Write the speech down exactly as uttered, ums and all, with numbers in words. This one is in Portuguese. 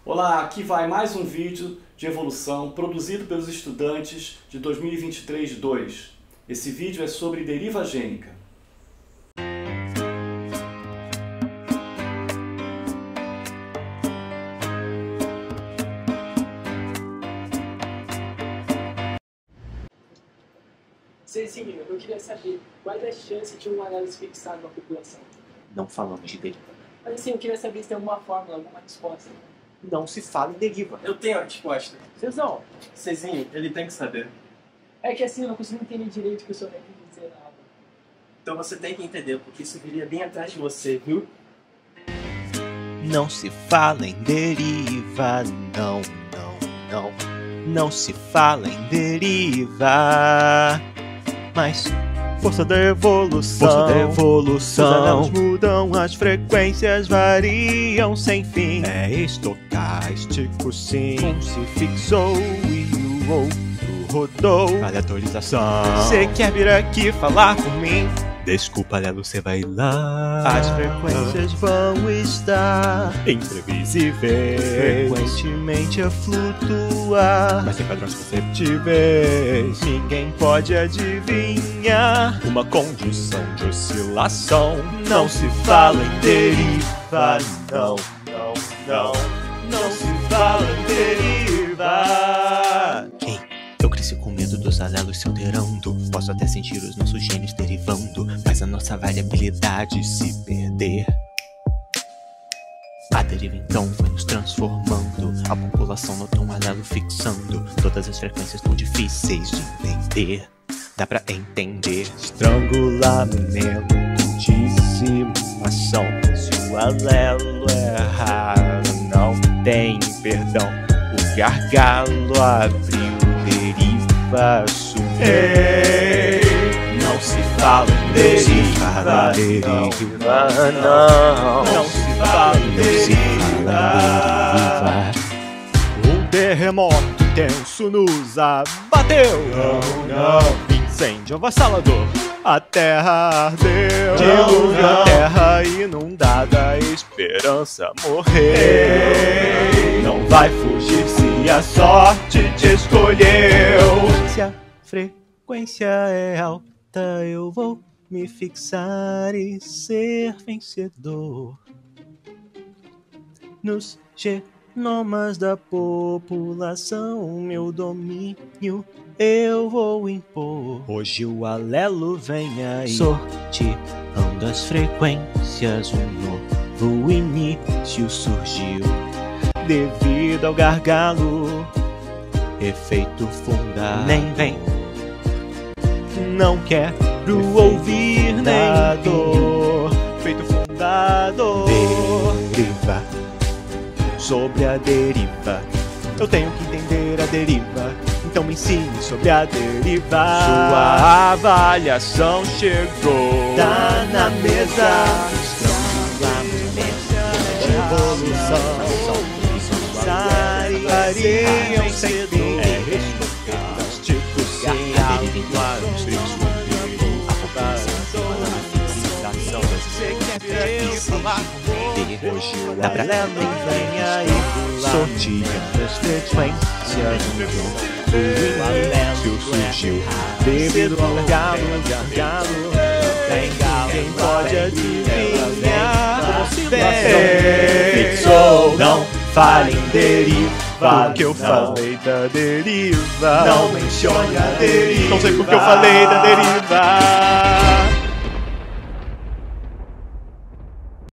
Olá, aqui vai mais um vídeo de evolução produzido pelos estudantes de dois mil e vinte e três dois. Esse vídeo é sobre deriva gênica. Cezinho, eu queria saber quais as chances de um análise fixar na população. Não falamos de deriva. Mas assim, eu queria saber se tem alguma fórmula, alguma resposta. Não se fala em deriva. Eu tenho a resposta. Cezão, Cezinho, ele tem que saber. é que assim, eu não consigo entender direito o que o senhor vai dizer nada. Então você tem que entender, porque isso viria bem atrás de você, viu? Não se fala em deriva, não, não, não. Não se fala em deriva. Mas força da evolução, força da evolução. Os anelos mudam, as frequências variam sem fim. É estocástico, sim. Um se fixou e o outro rodou. Aleatorização. Cê quer vir aqui falar por mim? Desculpa, Lelo, cê vai lá. As frequências vão estar imprevisíveis, frequentemente a flutuar, mas sem padrões perceptíveis. Ninguém pode adivinhar uma condição de oscilação. Não se fala em deriva, não, não, não. Não se fala em deriva. Ei, eu cresci com medo dos alelos se alterando. Posso até sentir os nossos genes derivando, mas a nossa variabilidade se perder. A deriva então foi nos transformando. A população notou um alelo fixando. Todas as frequências tão difíceis de entender. Dá pra entender. Estrangulamento, dizimação. Se o alelo errar, não tem perdão. O gargalo abriu, deriva sumiu. Ei, não se fala em deriva, deriva, não. Não se fala em deriva. Um terremoto tenso nos abateu. Não, não. Incêndio avassalador, a terra ardeu. Dilúvio, terra inundada, a esperança morreu. Não vai fugir se a sorte te escolheu. Se a frequência é alta, eu vou me fixar e ser vencedor. Nos genomas da população, meu domínio eu vou impor. Hoje o alelo vem aí, sorteando as frequências. Um novo início surgiu devido ao gargalo. Efeito fundado, nem vem. Não quero ouvir nem dor. Feito fundado. Deriva. Sobre a deriva, eu tenho que entender a deriva. Então me ensine sobre a deriva. Sua avaliação chegou. Tá na mesa. Evolução. Variam sem fim. É estocástico, sim. A deriva hoje o alelo vem aí, sorteando as frequências. O início surgiu devido ao gargalo, gargalo. Ninguém pode adivinhar. Fixou, não fale em deriva. Porque eu falei da deriva. Não mencione a deriva. Não sei porque eu falei da deriva.